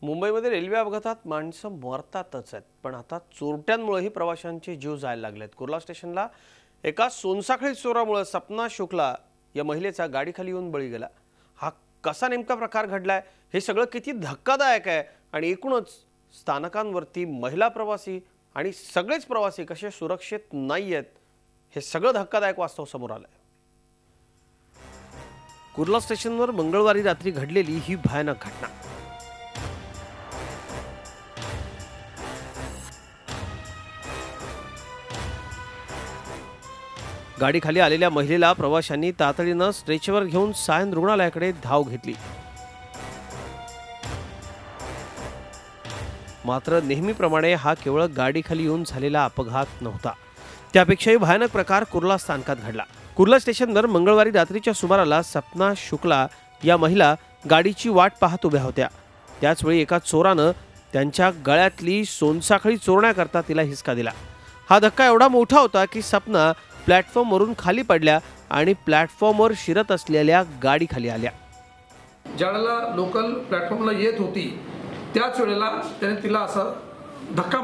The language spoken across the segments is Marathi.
मुंबईमध्ये रेल्वे अपघातात माणसं मरतातच आहेत, पण आता चोरट्यांमुळेही प्रवाशांचे जीव जायला लागलेत। कुर्ला स्टेशनला एका सोनसाखळी चोरामुळे सपना शुक्ला या महिलेचा गाडीखाली येऊन बळी गेला। हा कसा नेमका प्रकार घडलाय, हे सगळं किती धक्कादायक आहे आणि एकूणच स्थानकांवरती महिला प्रवासी आणि सगळेच प्रवासी कसे सुरक्षित नाहीयेत, हे सगळं धक्कादायक वास्तव समोर आलंय। कुर्ला स्टेशनवर मंगळवारी रात्री घडलेली ही भयानक घटना। गाडी खाली आलेल्या महिलेला प्रवाशांनी तातडीने स्ट्रेचरवर घेऊन सायन रुग्णालयाकडे धाव घेतली। मात्र नेहमीप्रमाणे हा केवळ गाडी खाली येऊन झालेला अपघात नव्हता, त्यापेक्षाही भयानक प्रकार कुर्ला स्थानकात घडला। कुर्ला स्टेशनवर मंगळवारी रात्रीच्या सुमाराला सपना शुक्ला या महिला गाडीची वाट पाहत उभ्या होत्या। त्याचवेळी एका चोरानं त्यांच्या गळ्यातली सोनसाखळी चोरण्याकरता तिला हिसका दिला। हा धक्का एवढा मोठा होता की सपना प्लॅटफॉर्मवरून खाली पडल्या आणि प्लॅटफॉर्मवर शिरत असलेल्या गाडी खाली आल्या। ज्यावेळेला लोकल प्लॅटफॉर्मला येत होती त्याच वेळेला त्याने तिला असा धक्का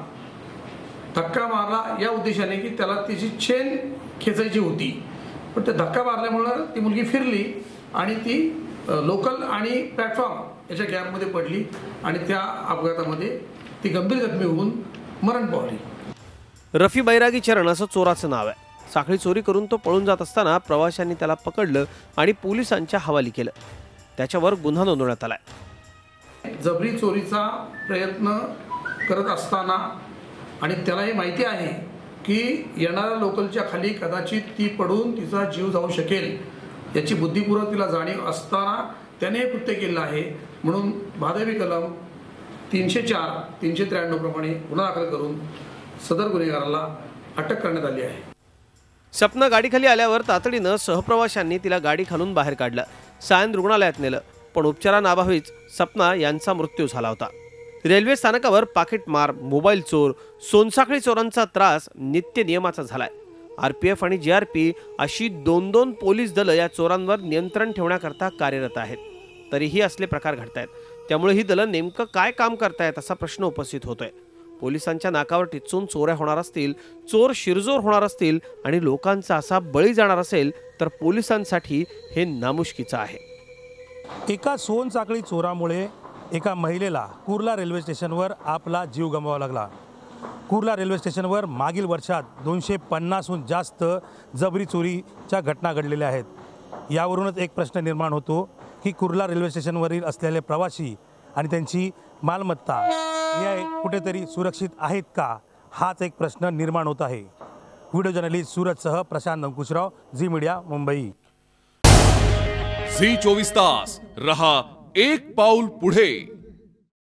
मारला या उद्देशाने की त्याला तिची चेन खेचायची होती, पण ते धक्का मारल्यामुळे ती मुलगी फिरली आणि ती लोकल आणि प्लॅटफॉर्म याच्या गॅपमध्ये पडली आणि त्या अपघातामध्ये ती गंभीर जखमी होऊन मरण पावली। रफी बैरागी चरण असं चोराचं नाव आहे। साखळी चोरी करून तो पळून जात असताना प्रवाशांनी त्याला पकडलं आणि पोलिसांच्या हवाली केलं। त्याच्यावर गुन्हा नोंदवण्यात आलाय। जबरी चोरीचा प्रयत्न करत असताना आणि त्यालाही माहिती आहे की येणाऱ्या लोकलच्या खाली कदाचित ती पडून तिचा जीव जाऊ शकेल, याची बुद्धिपूर्वक तिला जाणीव असताना त्याने हे कृत्य केलं आहे। म्हणून भादवी कलम 304, 393 प्रमाणे गुन्हा दाखल करून सदर गुन्हेगाराला अटक करण्यात आली आहे। सपना गाडीखाली आल्यावर तातडीनं सहप्रवाशांनी तिला गाडी खालून बाहेर काढलं, सायन रुग्णालयात नेलं, पण उपचारांअभावीच सपना यांचा मृत्यू झाला होता। रेल्वे स्थानकावर पाकिटमार, मोबाईल चोर, सोनसाखळी चोरांचा त्रास नित्य नियमाचा झालाय। आरपीएफ आणि जीआरपी अशी दोन पोलीस दलं या चोरांवर नियंत्रण ठेवण्याकरता कार्यरत आहेत, तरीही असले प्रकार घडतायत। त्यामुळे ही दलं नेमकं काय काम करतायत असा प्रश्न उपस्थित होतोय। पोलिसांच्या नाकावर टिचून चोऱ्या होणार असतील, चोर शिरजोर होणार असतील आणि लोकांचा असा बळी जाणार असेल तर पोलिसांसाठी हे नामुष्कीचं आहे। एका सोनसाखळी चोरामुळे एका महिलेला कुर्ला रेल्वे स्टेशनवर आपला जीव गमवावा लागला। कुर्ला रेल्वे स्टेशनवर मागील वर्षात 250हून जास्त जबरी चोरीच्या घटना घडलेल्या आहेत। यावरूनच एक प्रश्न निर्माण होतो की कुर्ला रेल्वे स्टेशनवरील असलेले प्रवासी आणि त्यांची मालमत्ता हे कुठेतरी सुरक्षित आहेत का, हाच एक प्रश्न निर्माण होत आहे। व्हिडिओ जर्नलिस्ट सूरजसह Prashant Ankushrao, Zee media, Mumbai. Zee 24 तास रहा एक पाऊल पुढे।